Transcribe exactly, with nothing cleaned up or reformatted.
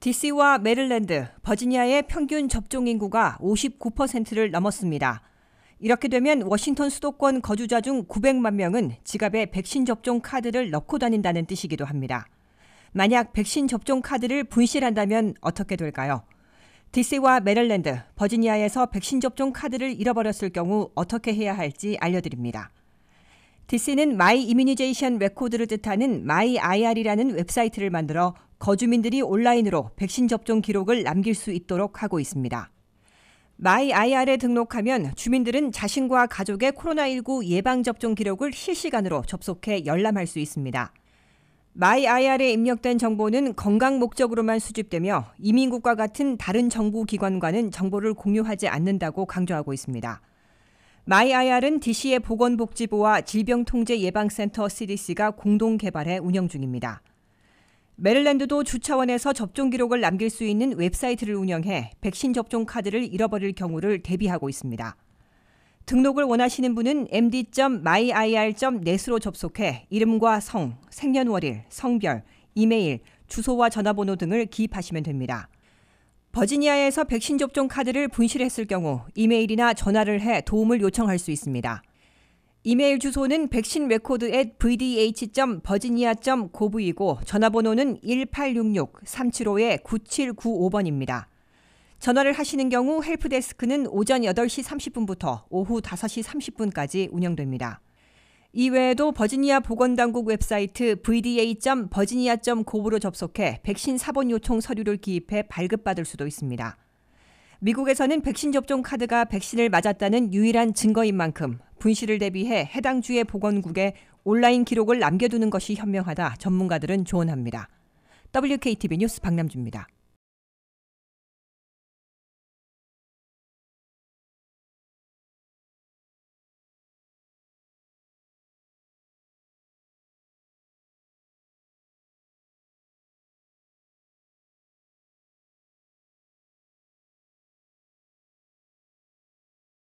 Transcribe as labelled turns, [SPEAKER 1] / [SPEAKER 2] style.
[SPEAKER 1] 디씨와 메릴랜드, 버지니아의 평균 접종 인구가 오십구 퍼센트를 넘었습니다. 이렇게 되면 워싱턴 수도권 거주자 중 구백만 명은 지갑에 백신 접종 카드를 넣고 다닌다는 뜻이기도 합니다. 만약 백신 접종 카드를 분실한다면 어떻게 될까요? 디씨와 메릴랜드, 버지니아에서 백신 접종 카드를 잃어버렸을 경우 어떻게 해야 할지 알려드립니다. 디씨는 마이 이뮤니제이션 레코드를 뜻하는 마이 아이알이라는 웹사이트를 만들어 거주민들이 온라인으로 백신 접종 기록을 남길 수 있도록 하고 있습니다. 마이 아이알에 등록하면 주민들은 자신과 가족의 코로나십구 예방접종 기록을 실시간으로 접속해 열람할 수 있습니다. 마이 아이알에 입력된 정보는 건강 목적으로만 수집되며 이민국과 같은 다른 정부 기관과는 정보를 공유하지 않는다고 강조하고 있습니다. 마이 아이알은 디씨의 보건복지부와 질병통제예방센터 씨디씨가 공동 개발해 운영 중입니다. 메릴랜드도 주 차원에서 접종 기록을 남길 수 있는 웹사이트를 운영해 백신 접종 카드를 잃어버릴 경우를 대비하고 있습니다. 등록을 원하시는 분은 엠디 점 마이아이알 점 넷으로 접속해 이름과 성, 생년월일, 성별, 이메일, 주소와 전화번호 등을 기입하시면 됩니다. 버지니아에서 백신 접종 카드를 분실했을 경우 이메일이나 전화를 해 도움을 요청할 수 있습니다. 이메일 주소는 백신 레코드 앳 브이디에이치 점 버지니아 점 고브이고 전화번호는 일팔육육 삼칠오 구칠구오 번입니다. 전화를 하시는 경우 헬프데스크는 오전 여덟 시 삼십 분부터 오후 다섯 시 삼십 분까지 운영됩니다. 이외에도 버지니아 보건당국 웹사이트 브이디에이 점 버지니아 점 고브로 접속해 백신 사본 요청 서류를 기입해 발급받을 수도 있습니다. 미국에서는 백신 접종 카드가 백신을 맞았다는 유일한 증거인 만큼 분실을 대비해 해당 주의 보건국에 온라인 기록을 남겨두는 것이 현명하다 전문가들은 조언합니다. 더블유케이티비 뉴스 박남주입니다.